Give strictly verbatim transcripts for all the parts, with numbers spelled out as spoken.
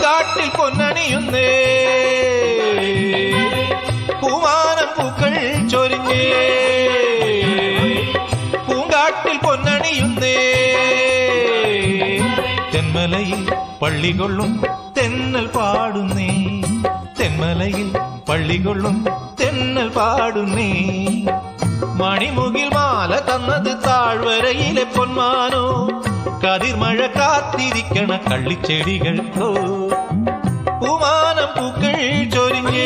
പൂങ്കാട്ടിൽ പൊന്നണിയുന്നേ പൂമാനം പൂക്കൾ ചൊരിഞ്ഞേ പൂങ്കാട്ടിൽ പൊന്നണിയുന്നേ തെന്മലയിൽ പള്ളികൊള്ളും തെന്നൽ പാടുന്നേ തെന്മലയിൽ പള്ളികൊള്ളും തെന്നൽ പാടുന്നേ മണിമുകിൽ മാല തന്നത് താഴ്വരയിലെ പൊന്മാനോ കതിർമഴ കാത്തിരിക്കണ കള്ളിച്ചെടികൾക്കോ പൂമാനം പൂക്കൾ ചൊരിഞ്ഞേ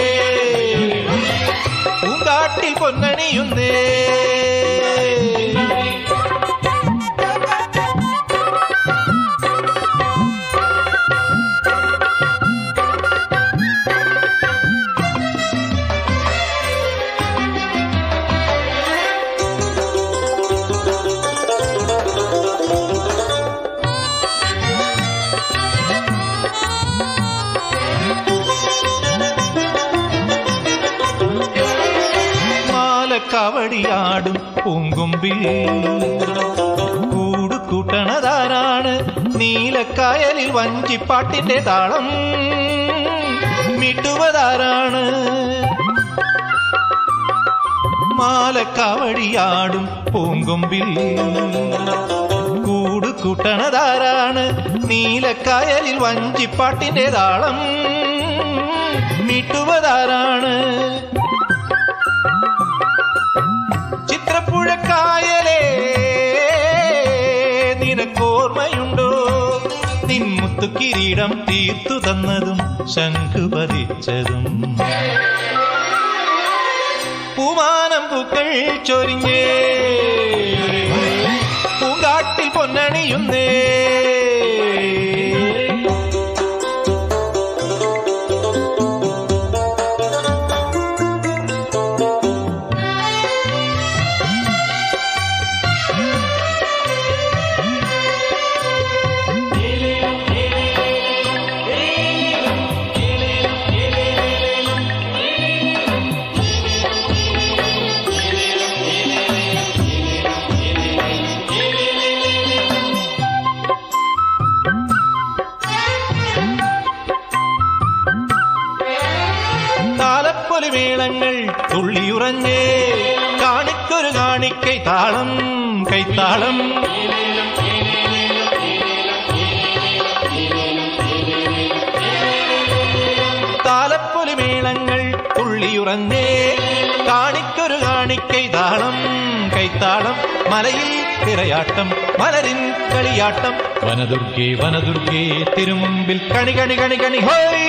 പൂങ്കാട്ടിൽ പൊന്നണിയുന്നേ കവടിയാടും പൂങ്കൊമ്പിൽ കൂടുകൂട്ടണതാരാണ് നീലക്കായലിൽ വഞ്ചിപ്പാട്ടിന്റെ താളം മിട്ടുവതാരാണ് മാലക്കവടിയാടും പൂങ്കൊമ്പിൽ കൂടുകൂട്ടണതാരാണ് നീലക്കായലിൽ വഞ്ചിപ്പാട്ടിന്റെ താളം മിട്ടുവതാരാണ് ചിത്രപ്പുഴക്കായലേ നിനക്കോർമ്മയുണ്ടോ നിൻമുത്തു കിരീടം തീർത്തു തന്നതും ശംഖു പതിച്ചതും പൂമാനം പൂക്കൾ ചൊരിഞ്ഞേ പൂങ്കാട്ടിൽ പൊന്നണിയുന്നേ മേളങ്ങൾ തുള്ളിയുറഞ്ഞേ കാണിക്കൊരു കാണിക്കൈ താളം കൈത്താളം താലപ്പൊലി മേളങ്ങൾ തുള്ളിയുറഞ്ഞേ കാണിക്കൊരു കാണിക്കൈ താളം കൈത്താളം മലയിൽ തിരയാട്ടം മലരിൻ കളിയാട്ടം വനദുർഗേ വനദുർഗേ തിരുമുമ്പിൽ കണി കണി കണി കണി ഹോയ്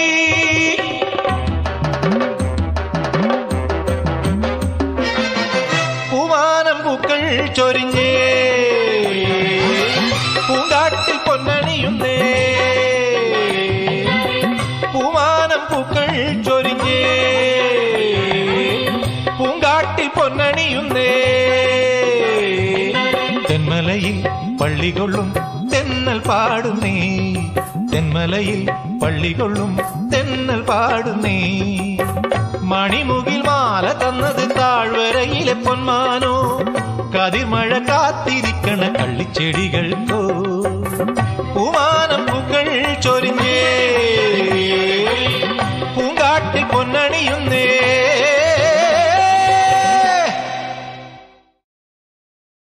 പൂക്കൾ ചൊരിഞ്ഞേ പൂങ്കാട്ടിൽ പൊന്നണിയുന്നേ പൂമാനം പൂക്കൾ ചൊരിഞ്ഞേ പൂങ്കാട്ടിൽ പൊന്നണിയുന്നേ തെന്മലയിൽ പള്ളികൊള്ളും തെന്നൽ പാടുന്നേ തെന്മലയിൽ പള്ളികൊള്ളും തെന്നൽ പാടുന്നേ മണിമുകിൽ മാല തന്നത് താഴ്വരയിലെ പൊന്മാനോ കതിർമഴ കാത്തിരിക്കണ കള്ളിച്ചെടികൾക്കോ പൂമാന